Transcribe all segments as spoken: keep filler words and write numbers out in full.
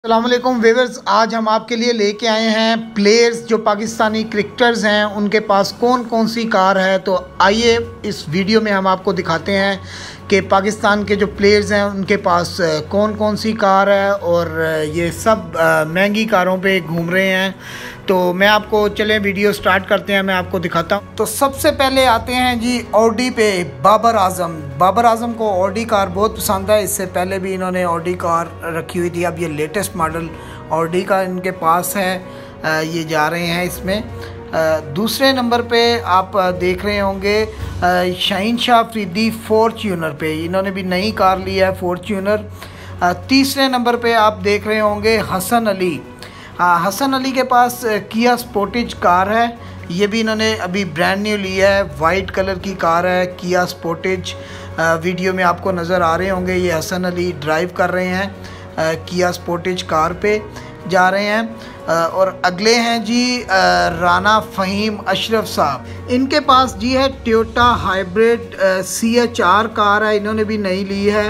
अस्सलाम वालेकुम व्यूअर्स, आज हम आपके लिए लेके आए हैं प्लेयर्स जो पाकिस्तानी क्रिकेटर्स हैं उनके पास कौन कौन सी कार है। तो आइए इस वीडियो में हम आपको दिखाते हैं कि पाकिस्तान के जो प्लेयर्स हैं उनके पास कौन कौन सी कार है और ये सब महंगी कारों पे घूम रहे हैं। तो मैं आपको चलें वीडियो स्टार्ट करते हैं, मैं आपको दिखाता हूँ। तो सबसे पहले आते हैं जी ऑडी पे। बाबर आजम बाबर आजम को ऑडी कार बहुत पसंद है। इससे पहले भी इन्होंने ऑडी कार रखी हुई थी। अब ये लेटेस्ट मॉडल ऑडी का इनके पास है, ये जा रहे हैं इसमें। दूसरे नंबर पे आप देख रहे होंगे शाहीन शाह अफरीदी फॉर्च्यूनर पे, इन्होंने भी नई कार ली है फॉर्च्यूनर। तीसरे नंबर पे आप देख रहे होंगे हसन अली। हसन अली के पास किया स्पोर्टेज कार है, ये भी इन्होंने अभी ब्रांड न्यू ली है। वाइट कलर की कार है किया स्पोर्टेज। वीडियो में आपको नज़र आ रहे होंगे, ये हसन अली ड्राइव कर रहे हैं, किया स्पोर्टेज कार पे जा रहे हैं। और अगले हैं जी राना फ़हीम अशरफ साहब। इनके पास जी है Toyota hybrid C H R car है, इन्होंने भी नई ली है।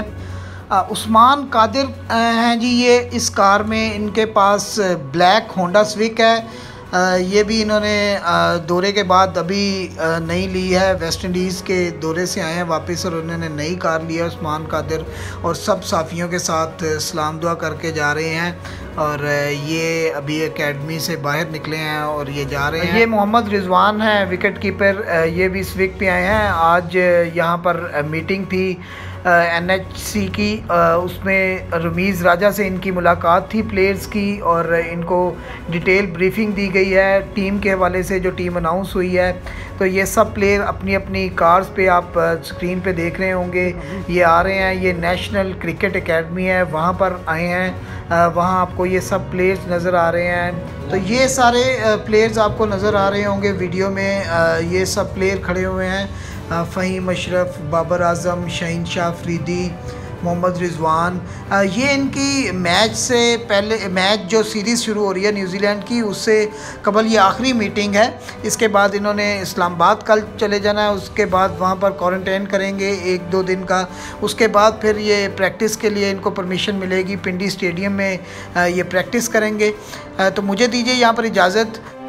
उस्मान कादिर हैं जी ये इस कार में, इनके पास ब्लैक होंडा स्विक है, ये भी इन्होंने दौरे के बाद अभी नई ली है। वेस्ट इंडीज़ के दौरे से आए हैं वापस और उन्होंने नई कार ली है उस्मान कादिर, और सब साथियों के साथ सलाम दुआ करके जा रहे हैं। और ये अभी एकेडमी से बाहर निकले हैं और ये जा रहे हैं। ये मोहम्मद रिजवान है विकेट कीपर, ये भी स्विक पे आए हैं। आज यहाँ पर मीटिंग थी एन एच सी की, उसमें रमीज़ राजा से इनकी मुलाकात थी प्लेयर्स की, और इनको डिटेल ब्रीफिंग दी गई है टीम के हवाले से जो टीम अनाउंस हुई है। तो ये सब प्लेयर अपनी अपनी कार्स पे आप स्क्रीन पे देख रहे होंगे, ये आ रहे हैं। ये नेशनल क्रिकेट एकेडमी है, वहाँ पर आए हैं, वहाँ आपको ये सब प्लेयर्स नज़र आ रहे हैं। तो ये सारे प्लेयर्स आपको नज़र आ रहे होंगे वीडियो में, ये सब प्लेयर खड़े हुए हैं। फ़हीम अशरफ, बाबर आजम, शाहीन शाह अफरीदी, मोहम्मद रिजवान। ये इनकी मैच से पहले, मैच जो सीरीज़ शुरू हो रही है न्यूजीलैंड की, उससे कबल ये आखिरी मीटिंग है। इसके बाद इन्होंने इस्लामाबाद कल चले जाना है, उसके बाद वहाँ पर क्वारंटाइन करेंगे एक दो दिन का। उसके बाद फिर ये प्रैक्टिस के लिए इनको परमिशन मिलेगी, पिंडी स्टेडियम में ये प्रैक्टिस करेंगे। तो मुझे दीजिए यहाँ पर इजाज़त।